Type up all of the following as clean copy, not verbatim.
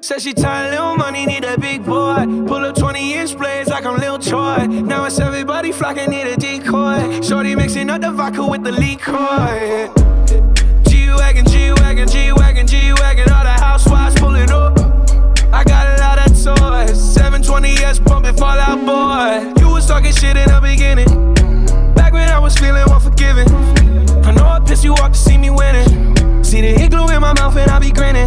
Said she tired, little money, need a big boy. Pull up 20-inch blades like I'm Lil Troy. Now it's everybody flocking, need a decoy. Shorty mixing up the vodka with the liquor. G-Wagon, G-Wagon, G-Wagon, G-Wagon. All the housewives pulling up. I got a lot of toys. 720S pumping Fall Out Boy. You was talking shit in the beginning. Back when I was feeling unforgiving. I know I pissed you off to see me winning. See the hit glue in my mouth and I be grinning.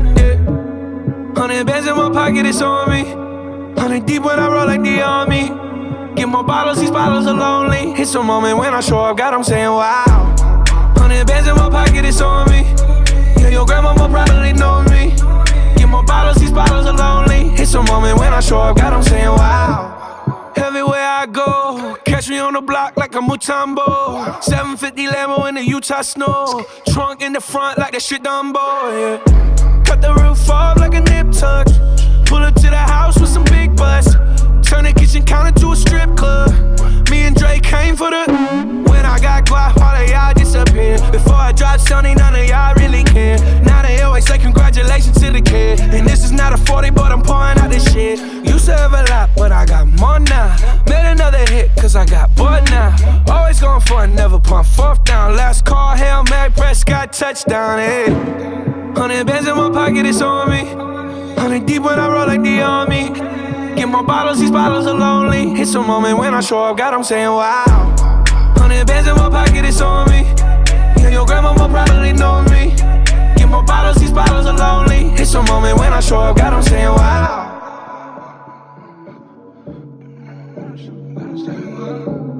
100 bands in my pocket, it's on me. 100 deep when I roll like the army. Get more bottles, these bottles are lonely. It's a moment when I show up, God, I'm saying wow. 100 bands in my pocket, it's on me. Yeah, your grandmama probably know me. Get more bottles, these bottles are lonely. It's a moment when I show up, God, I'm saying wow. Everywhere I go, catch me on the block like a Mutombo. 750 Lambo in the Utah snow. Trunk in the front like that shit Dumbo, yeah. Cut the roof off like a nip tuck. Pull up to the house with some big butts. Turn the kitchen counter to a strip club. Me and Drake came for the. When I got guap, all of y'all disappeared. Before I dropped Sony, none of y'all really care. Now they always say congratulations to the kid. And this is not a 40, but I'm pouring out this shit. Used to have a lot, but I got more now. Made another hit, cause I got bored now. Always going for it, never pump fourth down. Last call, Hail Mary, Prescott, touchdown, hey. 100 bands in my pocket, it's on me. 100 deep when I roll like the army. Get more bottles, these bottles are lonely. It's a moment when I show up, God, I'm saying wow. 100 bands in my pocket, it's on me. Yeah, your grandmama probably know me. Get more bottles, these bottles are lonely. It's a moment when I show up, God, I'm saying wow.